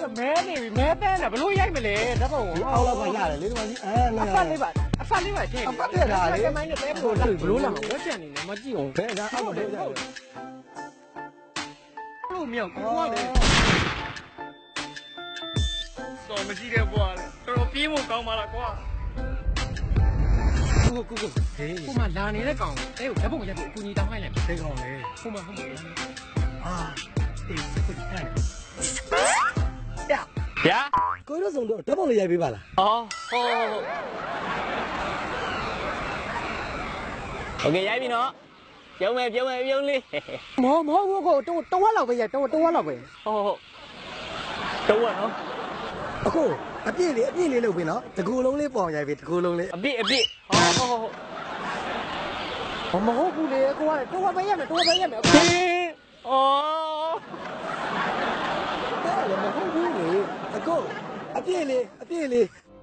မဲနေပြီမဲတန်းတာဘလို့ရိုက်မလဲဓာတ်ပုံကိုအောက်လောက်ပါရတယ်လေဒီမှာကြီးအဖတ်လေးပါထည့်အဖတ်ပြတာလေကမိုင်းနဲ့တဲဘလို့လာဝက်ချန်နေတယ်မကြည့်အောင်ဘယ်ဒါအောက်တော့ရတယ်လို့မြောက်ကိုကလေစော်မကြည့်တဲ့ဘွားလေတော်တော်ပြေးဖို့ကောင်းပါလားကွာကိုဟေးကိုမလာနေတဲ့ကောင်အဲကိုဓာတ်ပုံရိုက်ဖို့အကူကြီးတောင်းလိုက်လိုက်ဒီကောင်လေဟိုမှာအေးစကွတ်ရထိုင်ဗျာကိုတို့ဆုံးတော့ဓာတ်ပုံလေးရိုက်ပေးပါလားအော်โอเคရိုက်ပြီနော်ပြုံးမယ်လေးမဟုတ်ကိုတဝက်လောက်ပဲရိုက်တဝက်လောက်ပဲဟုတ်တဝက်နော်အခုအပြည့်လေးလုပ်ပြီနော်တကူလုံးလေးပေါင်ရိုက်ပြီတကူလုံးလေးအပြည့်မဟုတ်ဘူးလေကိုကတဝက်ပဲရိုက်မယ်အခုအော်အဲ့လည်းမဟုတ်ဘူးလေအခုအပြည့်လေးခင်ဗျား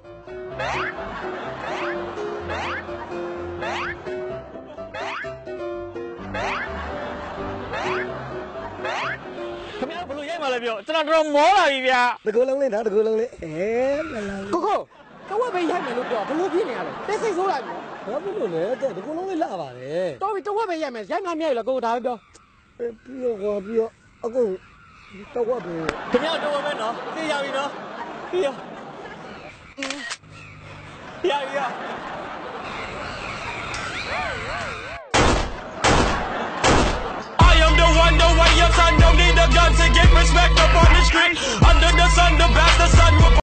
ဘလို့ရိုက်မှလဲပြောကျွန်တော်တော်မောလာပြီဗျာတကူလုံးလေးနော်တကူလုံးလေးလာကိုတဝက်ပဲရိုက်မယ်လို့ပြောဘလို့ဖြစ်နေရလဲတိတ်ဆိတ်ဆိုးလိုက်ပြီဘာဖြစ်လို့လဲတကူလုံးလေးလှပါတယ်တော်ပြီတဝက်ပဲရိုက်မယ်ရိုက်မှမရိုက်လားကိုဒါပဲပြောပြီးတော့အခုတဝက်ပဲခင်ဗျားတဝက်ပဲနော်သိရပြီနော်ပြီးရောရI am the one, the way your son don't need a gun to get respect up on the street. Under the sun, the best the sun will